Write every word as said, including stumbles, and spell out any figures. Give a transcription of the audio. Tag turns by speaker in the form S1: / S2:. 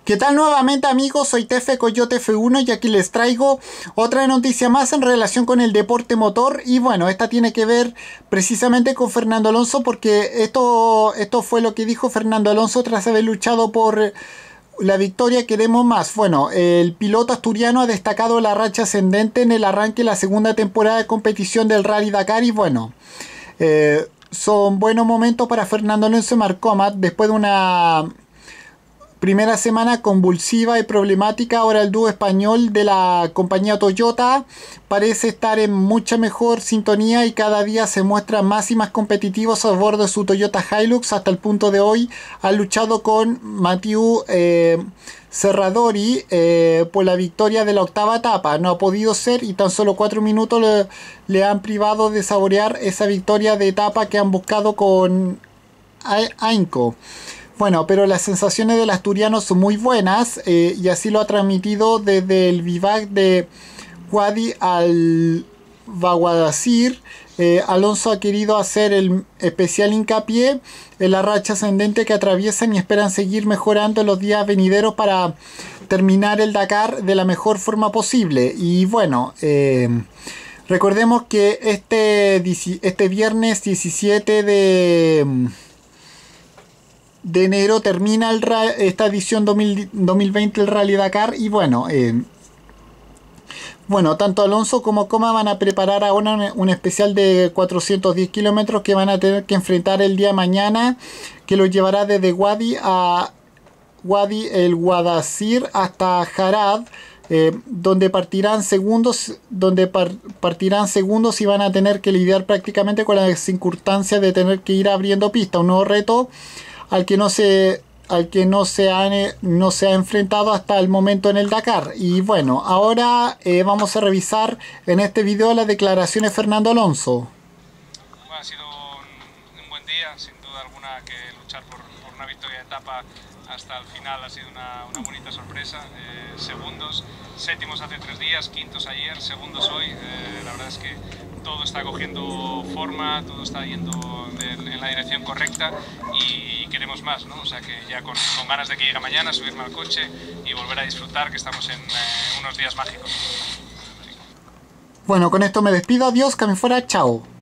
S1: ¿Qué tal nuevamente amigos? Soy Tefe Coyote F uno y aquí les traigo otra noticia más en relación con el deporte motor. Y bueno, esta tiene que ver precisamente con Fernando Alonso, porque esto, esto fue lo que dijo Fernando Alonso tras haber luchado por la victoria. Queremos más. Bueno, el piloto asturiano ha destacado la racha ascendente en el arranque de la segunda temporada de competición del Rally Dakar y bueno, eh, son buenos momentos para Fernando Alonso y Marc Omat después de una primera semana convulsiva y problemática. Ahora el dúo español de la compañía Toyota parece estar en mucha mejor sintonía y cada día se muestran más y más competitivos a bordo de su Toyota Hilux. Hasta el punto de hoy han luchado con Mathieu eh, Serradori eh, por la victoria de la octava etapa. No ha podido ser y tan solo cuatro minutos le, le han privado de saborear esa victoria de etapa que han buscado con ahínco. Bueno, pero las sensaciones del asturiano son muy buenas eh, y así lo ha transmitido desde el vivac de Wadi al Baguadasir. Eh, Alonso ha querido hacer el especial hincapié en la racha ascendente que atraviesan y esperan seguir mejorando en los días venideros para terminar el Dakar de la mejor forma posible. Y bueno, eh, recordemos que este, este viernes diecisiete de... de enero termina el, esta edición dos mil, dos mil veinte del Rally Dakar y bueno, eh, bueno, tanto Alonso como Coma van a preparar ahora un, un especial de cuatrocientos diez kilómetros que van a tener que enfrentar el día de mañana, que los llevará desde Wadi a Wadi el Guadasir hasta Jarad, eh, donde partirán segundos, donde par, partirán segundos y van a tener que lidiar prácticamente con las circunstancias de tener que ir abriendo pista, un nuevo reto al que no se al que no se ha, no se ha enfrentado hasta el momento en el Dakar. Y bueno, ahora eh, vamos a revisar en este video las declaraciones de Fernando Alonso.
S2: Bueno, ha sido un, un buen día, sin duda alguna, que luchar por, por una victoria de etapa hasta el final ha sido una, una bonita sorpresa. Eh, segundos, séptimos hace tres días, quintos ayer, segundos hoy. Eh, la verdad es que todo está cogiendo forma, todo está yendo en, en la dirección correcta y queremos más, ¿no? O sea que ya con, con ganas de que llegue mañana, subirme al coche y volver a disfrutar, que estamos en eh, unos días mágicos.
S1: Bueno, con esto me despido, adiós, que me fuera, chao.